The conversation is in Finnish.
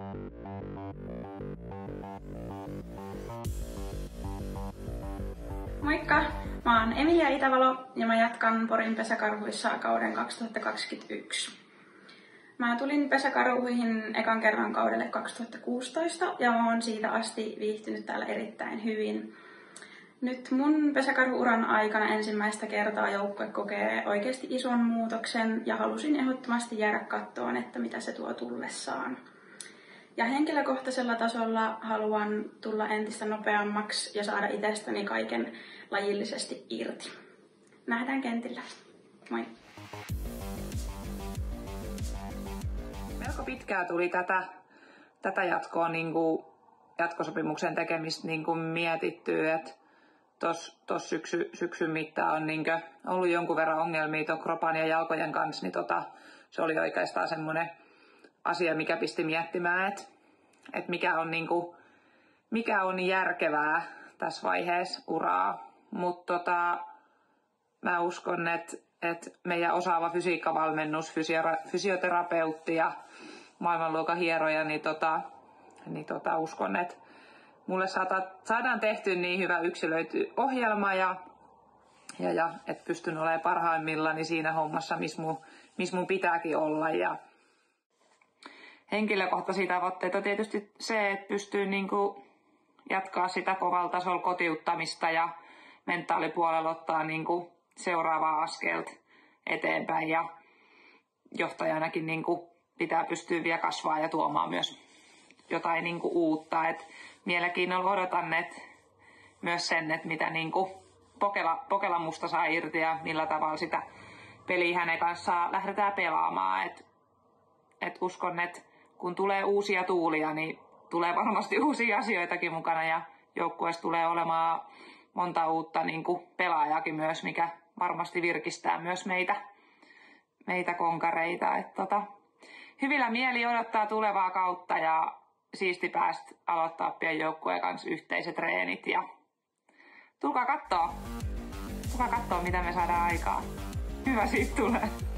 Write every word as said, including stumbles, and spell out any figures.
Moikka! Mä oon Emilia Itävalo ja mä jatkan Porin pesäkarhuissa kauden kaksituhattakaksikymmentäyksi. Mä tulin pesäkarhuihin ekan kerran kaudelle kaksituhattakuusitoista ja mä oon siitä asti viihtynyt täällä erittäin hyvin. Nyt mun pesäkarhu-uran aikana ensimmäistä kertaa joukkue kokee oikeasti ison muutoksen ja halusin ehdottomasti jäädä kattoon, että mitä se tuo tullessaan. Ja henkilökohtaisella tasolla haluan tulla entistä nopeammaksi ja saada itsestäni kaiken lajillisesti irti. Nähdään kentillä. Moi! Melko pitkään tuli tätä, tätä jatkoa, niin kuin, jatkosopimuksen tekemistä niin kuin mietittyä, että tuossa syksy, syksyn mittaan on niin kuin, ollut jonkun verran ongelmia tuon kropan ja jalkojen kanssa, niin tota, se oli oikeastaan semmoinen asia, mikä pisti miettimään, että, että mikä, on niin kuin, mikä on järkevää tässä vaiheessa uraa. Mutta tota, mä uskon, että, että meidän osaava fysiikkavalmennus, fysioterapeutti ja maailmanluokan hieroja, niin, tota, niin tota, uskon, että mulle saata, saadaan tehty niin hyvä yksilöity ohjelma ja, ja, ja että pystyn olemaan parhaimmillani siinä hommassa, missä mun, miss mun pitääkin olla. Ja henkilökohtaisia tavoitteita on tietysti se, että pystyy niin kuin jatkaa sitä kovalla tasolla kotiuttamista ja mentaalipuolella ottaa niin kuin seuraavaa askelta eteenpäin. Ja johtajanakin niin kuin pitää pystyä vielä kasvaa ja tuomaan myös jotain niin kuin uutta. Et mielenkiinnolla odotan et myös sen, että mitä niin kuin Pokela, Pokela musta saa irti ja millä tavalla sitä peliä hänen kanssaan lähdetään pelaamaan. Et, et uskon, että kun tulee uusia tuulia, niin tulee varmasti uusia asioitakin mukana ja joukkueessa tulee olemaan monta uutta niin kuin pelaajakin myös, mikä varmasti virkistää myös meitä, meitä konkareita. Et tota, hyvillä mieli odottaa tulevaa kautta ja siisti päästä aloittaa pian joukkueen kanssa yhteiset treenit. Ja tulkaa kattoo, tulkaa kattoo mitä me saadaan aikaan. Hyvä siitä tulee.